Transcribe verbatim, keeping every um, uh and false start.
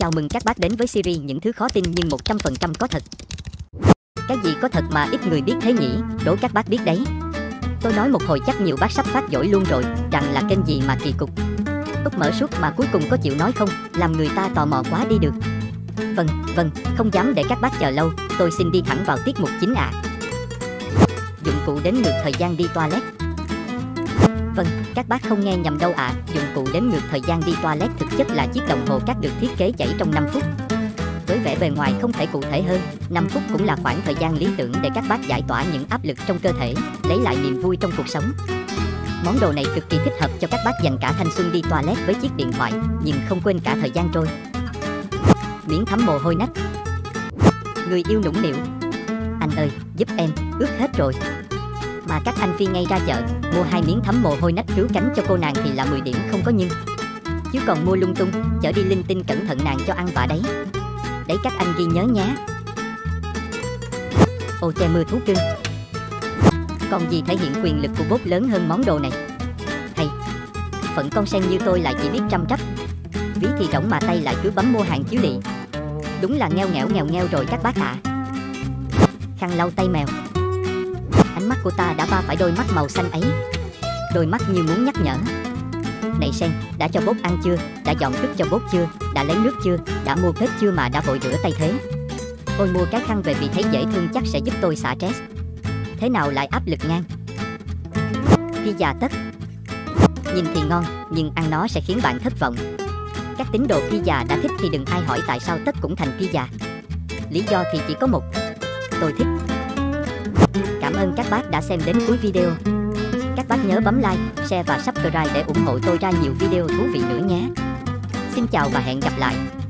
Chào mừng các bác đến với series những thứ khó tin nhưng một trăm phần trăm có thật. Cái gì có thật mà ít người biết thế nhỉ? Đố các bác biết đấy. Tôi nói một hồi chắc nhiều bác sắp phát dỗi luôn rồi, rằng là kênh gì mà kỳ cục. Úp mở suốt mà cuối cùng có chịu nói không, làm người ta tò mò quá đi được. Vâng, vâng, không dám để các bác chờ lâu, tôi xin đi thẳng vào tiết mục chính ạ. À. Dụng cụ đếm ngược thời gian đi toilet. Vâng, các bác không nghe nhầm đâu ạ, à. Dụng cụ đếm ngược thời gian đi toilet thực chất là chiếc đồng hồ cát được thiết kế chạy trong năm phút. Với vẻ bề ngoài không thể cụ thể hơn, năm phút cũng là khoảng thời gian lý tưởng để các bác giải tỏa những áp lực trong cơ thể, lấy lại niềm vui trong cuộc sống. Món đồ này cực kỳ thích hợp cho các bác dành cả thanh xuân đi toilet với chiếc điện thoại, nhưng không quên cả thời gian trôi. Miếng thấm mồ hôi nách. Người yêu nũng nịu: anh ơi, giúp em, ướt hết rồi. Mà các anh phi ngay ra chợ, mua hai miếng thấm mồ hôi nách cứu cánh cho cô nàng thì là mười điểm không có nhưng. Chứ còn mua lung tung, chở đi linh tinh cẩn thận nàng cho ăn vạ đấy. Đấy các anh ghi nhớ nhé. Ô che mưa thú cưng. Còn gì thể hiện quyền lực của bốt lớn hơn món đồ này? Hay, phận con sen như tôi lại chỉ biết trăm trắp. Ví thì rỗng mà tay lại cứ bấm mua hàng chiếu lị. Đúng là nghèo nghèo nghèo nghèo rồi các bác ạ. À. Khăn lau tay mèo. Ánh mắt của ta đã ba phải đôi mắt màu xanh ấy. Đôi mắt như muốn nhắc nhở. Này sen, đã cho bốt ăn chưa? Đã dọn thức cho bốt chưa? Đã lấy nước chưa? Đã mua kết chưa mà đã vội rửa tay thế? Ôi mua cái khăn về vì thấy dễ thương chắc sẽ giúp tôi xả stress. Thế nào lại áp lực ngang? Pizza tất. Nhìn thì ngon, nhưng ăn nó sẽ khiến bạn thất vọng. Các tín đồ pizza đã thích thì đừng ai hỏi tại sao tất cũng thành pizza. Lý do thì chỉ có một: tôi thích. Cảm ơn các bác đã xem đến cuối video. Các bác nhớ bấm like, share và subscribe để ủng hộ tôi ra nhiều video thú vị nữa nhé. Xin chào và hẹn gặp lại.